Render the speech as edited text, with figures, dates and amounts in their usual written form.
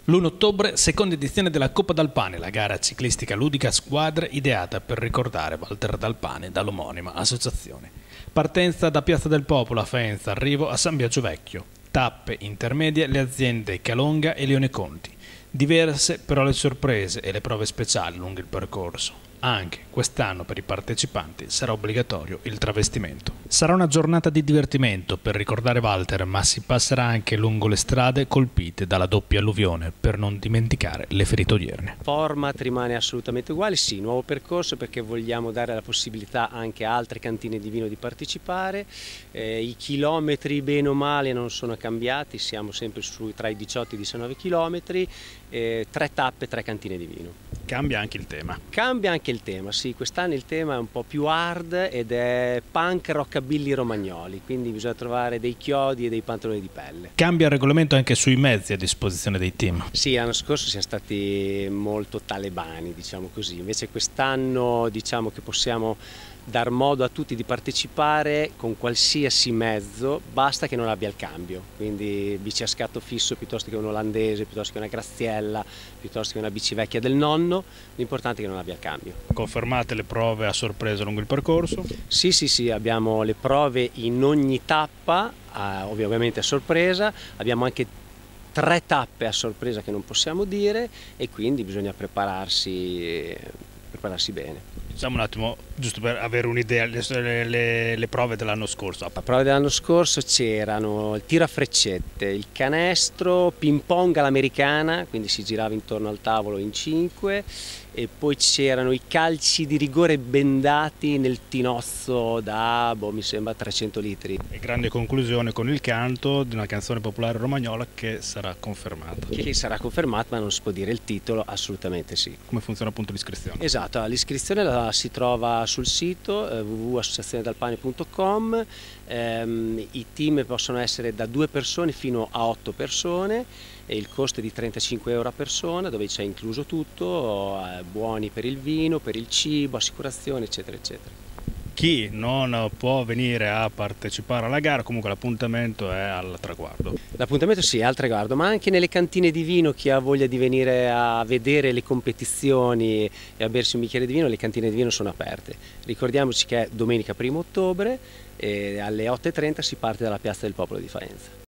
L'1 ottobre, seconda edizione della Coppa d'Alpane, la gara ciclistica ludica a squadre ideata per ricordare Walter D'Alpane dall'omonima associazione. Partenza da Piazza del Popolo a Faenza, arrivo a San Biagio Vecchio. Tappe intermedie le aziende Calonga e Leone Conti. Diverse però le sorprese e le prove speciali lungo il percorso. Anche quest'anno per i partecipanti sarà obbligatorio il travestimento. Sarà una giornata di divertimento per ricordare Walter, ma si passerà anche lungo le strade colpite dalla doppia alluvione per non dimenticare le ferite odierne. Il format rimane assolutamente uguale, sì, nuovo percorso perché vogliamo dare la possibilità anche a altre cantine di vino di partecipare. I chilometri bene o male non sono cambiati, siamo sempre tra i 18 e i 19 chilometri, 3 tappe, 3 cantine di vino. Cambia anche il tema. Cambia anche il tema, sì, quest'anno il tema è un po' più hard ed è punk rockabilly romagnoli, quindi bisogna trovare dei chiodi e dei pantaloni di pelle. Cambia il regolamento anche sui mezzi a disposizione dei team. Sì, l'anno scorso siamo stati molto talebani, diciamo così, invece quest'anno diciamo che possiamo dar modo a tutti di partecipare con qualsiasi mezzo, basta che non abbia il cambio, quindi bici a scatto fisso piuttosto che un olandese, piuttosto che una graziella, piuttosto che una bici vecchia del nonno, l'importante è che non abbia il cambio. Confermate le prove a sorpresa lungo il percorso? Sì, abbiamo le prove in ogni tappa, ovviamente a sorpresa, abbiamo anche 3 tappe a sorpresa che non possiamo dire e quindi bisogna prepararsi bene. Diciamo un attimo, giusto per avere un'idea, le prove dell'anno scorso. Le prove dell'anno scorso c'erano il tiro a freccette, il canestro, ping pong all'americana, quindi si girava intorno al tavolo in 5, e poi c'erano i calci di rigore bendati nel tinozzo da, mi sembra, 300 litri. E grande conclusione con il canto di una canzone popolare romagnola che sarà confermata. Che sarà confermata, ma non si può dire il titolo, assolutamente sì. Come funziona appunto l'iscrizione? Esatto, l'iscrizione si trova sul sito www.associazionedalpane.com. I team possono essere da 2 persone fino a 8 persone e il costo è di 35 euro a persona, dove c'è incluso tutto, buoni per il vino, per il cibo, assicurazione, eccetera, eccetera. Chi non può venire a partecipare alla gara, comunque l'appuntamento è al traguardo. L'appuntamento sì, è al traguardo, ma anche nelle cantine di vino, chi ha voglia di venire a vedere le competizioni e a bersi un bicchiere di vino, le cantine di vino sono aperte. Ricordiamoci che è domenica 1° ottobre e alle 8:30 si parte dalla Piazza del Popolo di Faenza.